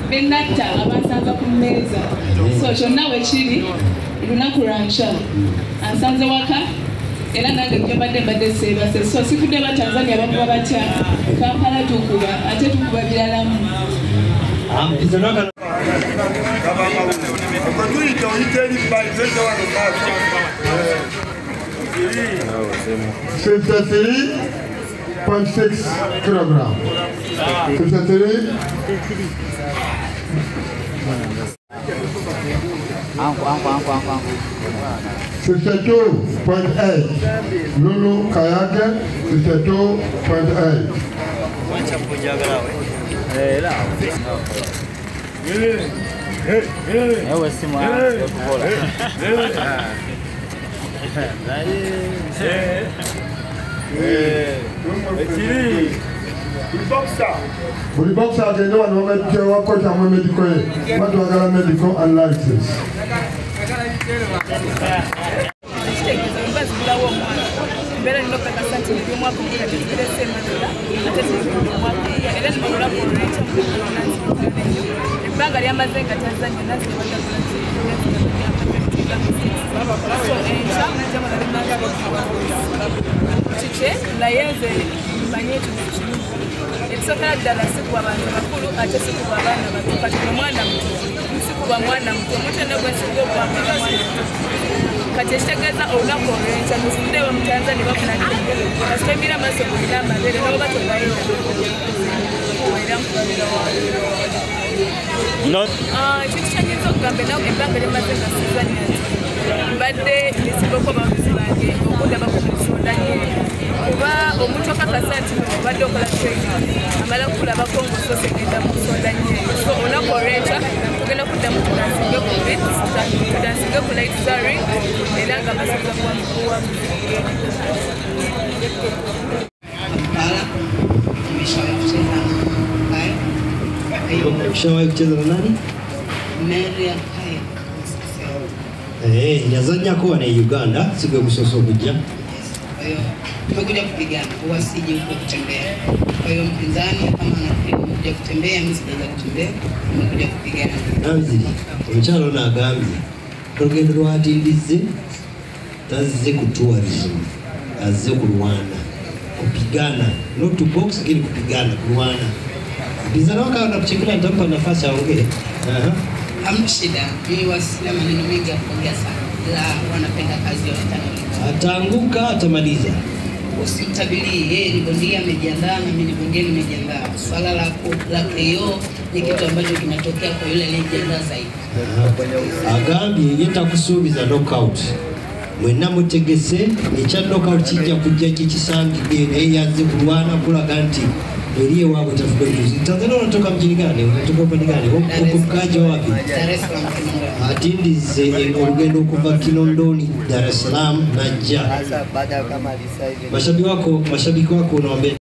bennatta abasanza ku mmeeza so kyonna wekiri lunaku lwankya ansanze waka era nange mbadde seebase so sifudde ba Tanzania bakuba batya Kampala tukuba ate tukuba biralamu .6 kilogram. 53. Ang. 52.8. Lulu Kayake 52.8. Buli boxer agende wano wakocha mu medical batwagala medical analysis. Ekisokera ddala sikuba bantu bakulu ate sikuba abaana bato kati omwana muto sikuba mwana muto omukyonna gwensinga okwambala mwana muto kati ekitegeeza olunaku olw'enkya musinde wa mu Tanzania bafuna kasita emira amaaso bulina amabeere nabo batogayo ekintu kyanyiza okugamba nawe ebbanga lyemaze nga sizanya nti mbadde nesinga okuba abavuzi bange okundaba ku nsonda nyeeri kuba omuntu akakasa nti obadde okola training amala kulabako ng'osoose genda mu nsonda nyeeri so olunaku olw'enkya tugenda kuddamu tudansinge ku bits tudansinge ku light zaring era nga basoza kuwamukuwa Ushawahi kucheza na nani? Maria Kaya. Yazanya kuwa na Uganda siku ya kusoso kuja. Kwa hiyo tumekuja kupigana, huwa siji huko kutembea. Kwa hiyo mpinzani kama anakuja kutembea, mimi sijaja kutembea, tumekuja kupigana. Nanzili, mchalo na agambye rugendo rwatindize tazze ku tourism, azze kulwana, kupigana, not to box lakini kupigana, kulwana. Bizana waka wanakuchekula nitampa nafasi aongee. Hamna shida, mimi wasina maneno mengi ya kuongea sana. Ila wanapenda kazi ya watano. Ataanguka atamaliza. Usimtabilii, yeye ni bondia amejiandaa na mimi ni bondia nimejiandaa. Swala la KO ni kitu ambacho kinatokea kwa yule aliyejiandaa zaidi. Agambye yeta kusuubiza knockout. Mwena mutegese ekya knockout kijja kujja kikisangidde naye yazze kulwana kulaga nti eliye wabwe tafubetuzi. Tanzania unatoka mjini gani? Unatoka upande gani? Ukaja wapi? Dar es Salaam. Atindize olugendo okuva Kinondoni Dar es Salaam najja. Mashabiki wako unawaambia